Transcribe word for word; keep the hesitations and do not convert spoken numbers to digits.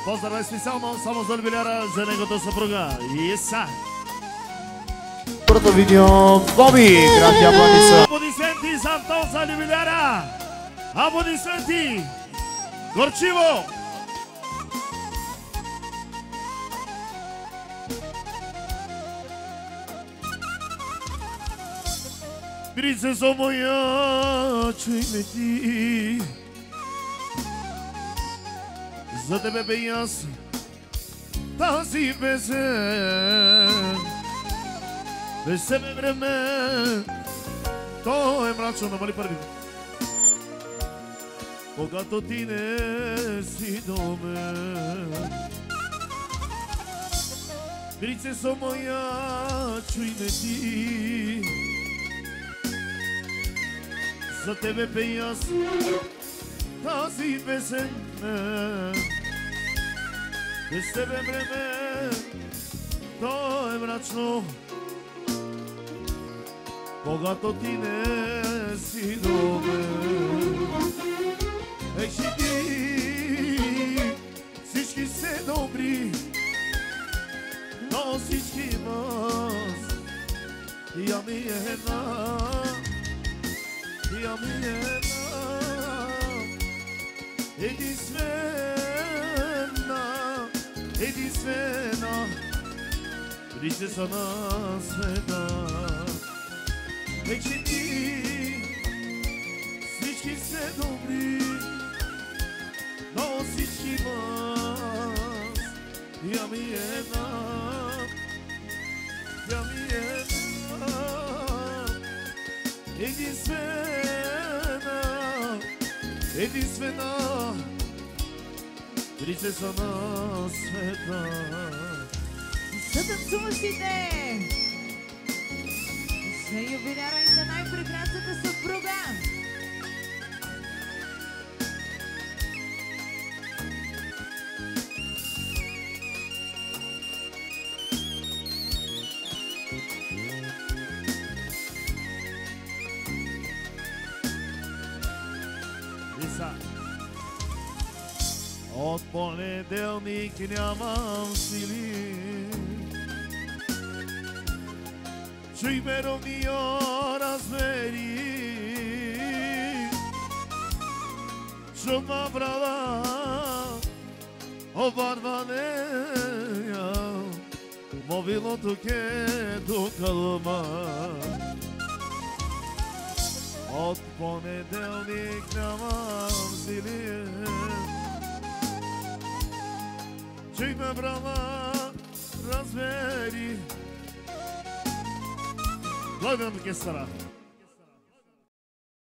Поздрав специално само за любиляра, за негото съпруга. Иса. Първото видео, Боби, гранди аплодисменти. Аплодисменти за Антон за любиляра. Аплодисменти. Горчиво. Принцесо моя, чуй ме ти. За тебе бе и аз тази песен. Без себе време, то е мрачно, намали първи. Когато ти не си до мен. Принцесо моя, чуй ме ти. За тебе бе и аз тази песен. Без тебе време, то е мрачно. Когато ти не си до мен. Ей, ти, всички се добри, но всички нас. Я ми една, я ми една, единствена, единствена, принцеса на света. Ей, че ти, всички се добри, но всички вас. Я ми една, я ми една, единствена, единствена, принцеса на света. За танцуващите! За юбиляра и за най-прекрасната съпруга! Иса. От понеделник нямам сили. Чуй ме, Ромио, разбери. Шума брала, обарванея, мобилното ке до кълма. От понеделник нямам сили. Чуй ме, брала, разбери. Благодаря, оркестъра.